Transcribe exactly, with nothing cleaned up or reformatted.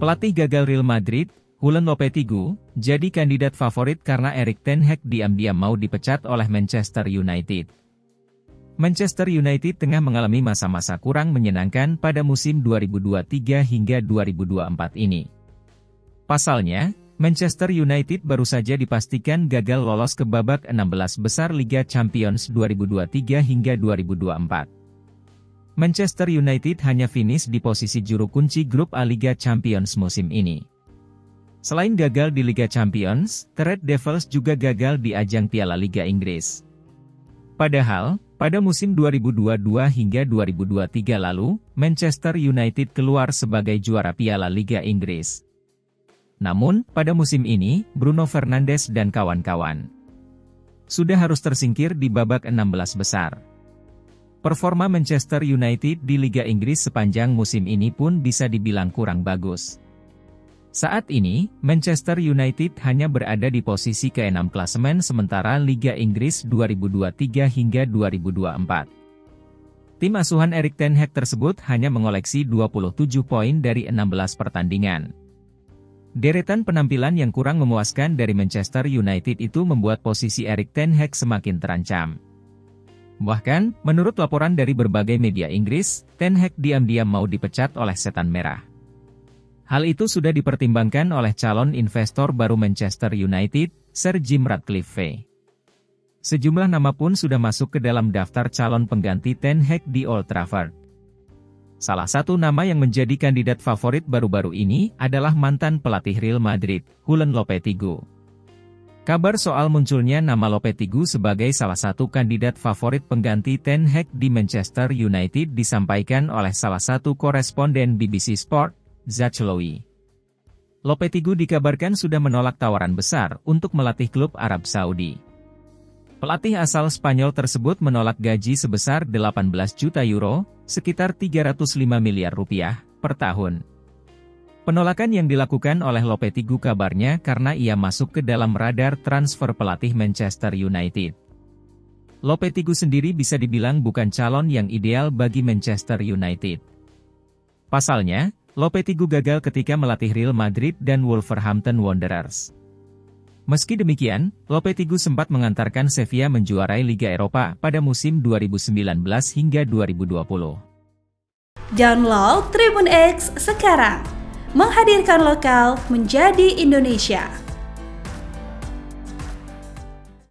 Pelatih gagal Real Madrid, Julen Lopetegui, jadi kandidat favorit karena Erik ten Hag diam-diam mau dipecat oleh Manchester United. Manchester United tengah mengalami masa-masa kurang menyenangkan pada musim dua ribu dua puluh tiga hingga dua ribu dua puluh empat ini. Pasalnya, Manchester United baru saja dipastikan gagal lolos ke babak enam belas besar Liga Champions dua ribu dua puluh tiga hingga dua ribu dua puluh empat. Manchester United hanya finish di posisi juru kunci grup A Liga Champions musim ini. Selain gagal di Liga Champions, The Red Devils juga gagal di ajang Piala Liga Inggris. Padahal, pada musim dua ribu dua puluh dua hingga dua ribu dua puluh tiga lalu, Manchester United keluar sebagai juara Piala Liga Inggris. Namun, pada musim ini, Bruno Fernandes dan kawan-kawan sudah harus tersingkir di babak enam belas besar. Performa Manchester United di Liga Inggris sepanjang musim ini pun bisa dibilang kurang bagus. Saat ini, Manchester United hanya berada di posisi keenam klasemen sementara Liga Inggris dua ribu dua puluh tiga hingga dua ribu dua puluh empat. Tim asuhan Erik ten Hag tersebut hanya mengoleksi dua puluh tujuh poin dari enam belas pertandingan. Deretan penampilan yang kurang memuaskan dari Manchester United itu membuat posisi Erik ten Hag semakin terancam. Bahkan, menurut laporan dari berbagai media Inggris, ten Hag diam-diam mau dipecat oleh Setan Merah. Hal itu sudah dipertimbangkan oleh calon investor baru Manchester United, Sir Jim Ratcliffe. Sejumlah nama pun sudah masuk ke dalam daftar calon pengganti ten Hag di Old Trafford. Salah satu nama yang menjadi kandidat favorit baru-baru ini adalah mantan pelatih Real Madrid, Julen Lopetegui. Kabar soal munculnya nama Lopetegui sebagai salah satu kandidat favorit pengganti ten Hag di Manchester United disampaikan oleh salah satu koresponden B B C Sport, Zach Lowy. Lopetegui dikabarkan sudah menolak tawaran besar untuk melatih klub Arab Saudi. Pelatih asal Spanyol tersebut menolak gaji sebesar delapan belas juta euro, sekitar tiga ratus lima miliar rupiah, per tahun. Penolakan yang dilakukan oleh Lopetegui kabarnya karena ia masuk ke dalam radar transfer pelatih Manchester United. Lopetegui sendiri bisa dibilang bukan calon yang ideal bagi Manchester United. Pasalnya, Lopetegui gagal ketika melatih Real Madrid dan Wolverhampton Wanderers. Meski demikian, Lopetegui sempat mengantarkan Sevilla menjuarai Liga Eropa pada musim dua ribu sembilan belas hingga dua ribu dua puluh. Download Tribun X sekarang. Menghadirkan lokal menjadi Indonesia.